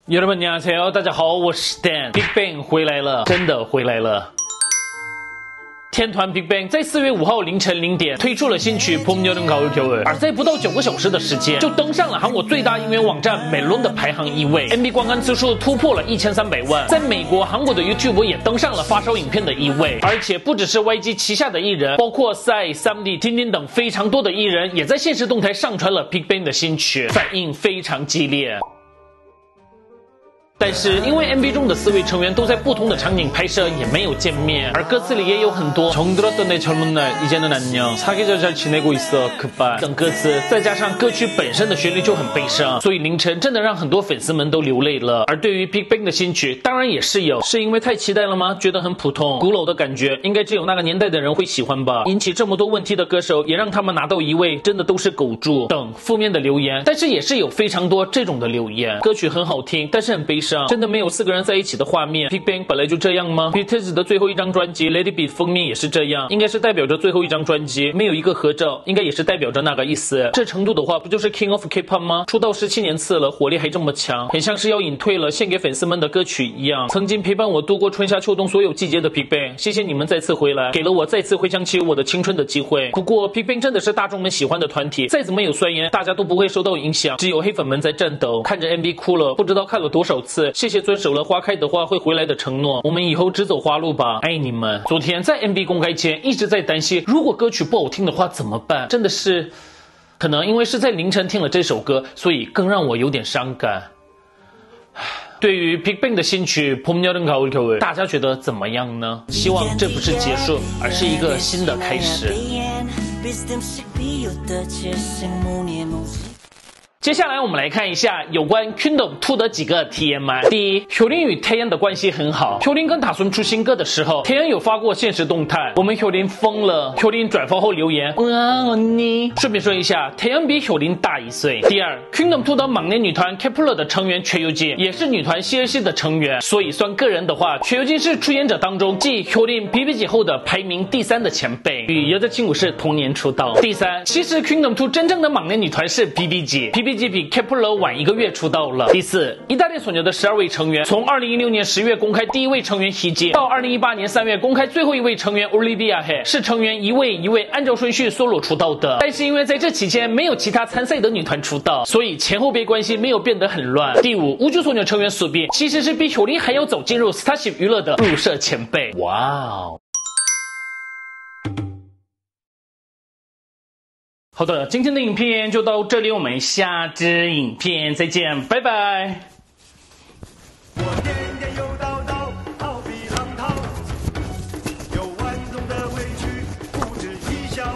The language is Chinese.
여러분 안녕하세요，大家好，我是 Dan。Big Bang 回来了，真的回来了。天团 Big Bang 在4月5号凌晨0点推出了新曲《봄 여름 가을 겨울》，而在不到9个小时的时间，就登上了韩国最大音乐网站 Melon 的排行1位 ，MV 观看次数突破了1300万，在美国、韩国的 YouTube 也登上了发烧影片的1位，而且不只是 YG 旗下的艺人，包括 Psy、Samdi、Tintin 等非常多的艺人也在现实动态上传了 Big Bang 的新曲，反应非常激烈。但是因为 MV 中的4位成员都在不同的场景拍摄，也没有见面，而歌词里也有很多정들었던 내 젊은 날 이제는 안녕 사귀자 잘 지내고 있어 goodbye等歌词，再加上歌曲本身的旋律就很悲伤，所以凌晨真的让很多粉丝们都流泪了。而对于 Big Bang 的新曲，当然也是有，是因为太期待了吗？觉得很普通，古老的感觉，应该只有那个年代的人会喜欢吧。引起这么多问题的歌手，也让他们拿到1位，真的都是狗柱等负面的留言。但是也是有非常多这种的留言，歌曲很好听，但是很悲伤，真的没有4个人在一起的画面。Big Bang 本来就这样吗 ？BTS 的最后一张专辑《Let It Be》封面也是这样，应该是代表着最后一张专辑，没有一个合照，应该也是代表着那个意思。这程度的话，不就是 King of K-pop 吗？出道17年次了，火力还这么强，很像是要隐退了，献给粉丝们的歌曲一样。曾经陪伴我度过春夏秋冬所有季节的 Big Bang， 谢谢你们再次回来，给了我再次回想起我的青春的机会。不过 Big Bang 真的是大众们喜欢的团体，再怎么有酸言，大家都不会受到影响，只有黑粉们在战斗。看着 MV 哭了，不知道看了多少次。谢谢遵守了花开的话会回来的承诺，我们以后只走花路吧，爱你们。昨天在 MV 公开前一直在担心，如果歌曲不好听的话怎么办？真的是，可能因为是在凌晨听了这首歌，所以更让我有点伤感。对于 Big Bang 的新曲《봄 여름 가을 겨울》，大家觉得怎么样呢？希望这不是结束，而是一个新的开始。接下来我们来看一下有关 Kingdom 2的几个 TMI。第一， 효린与 태연 的关系很好。효린跟다솜出新歌的时候， 태연 有发过现实动态，我们 효린 疯了。효린 转发后留言，언니。顺便说一下， 태연 比 효린 大1岁。第二， Kingdom 2的막내女团 Kep1er 的成员최유진也是女团 CLC 的成员，所以算个人的话，최유진是出演者当中继 효린、BBG 后的排名第3的前辈，与여자친구是同年出道。第三，其实 Kingdom 2真正的막내女团是 BBG比 Kep1er 晚1个月出道了。第四，意大利소녀的12位成员，从2016年10月公开第1位成员희재，到2018年3月公开最后1位成员 Olivia He， 是成员一位按照顺序 solo 出道的。但是因为在这期间没有其他参赛的女团出道，所以前后辈关系没有变得很乱。第五，우주소녀成员수빈其实是比효린还要早进入 Starship 娱乐的入社前辈。哇哦！好的，今天的影片就到这里，我们下支影片再见，拜拜。 我颠颠又倒倒，逃避浪涛，有万种的委屈，不止一笑。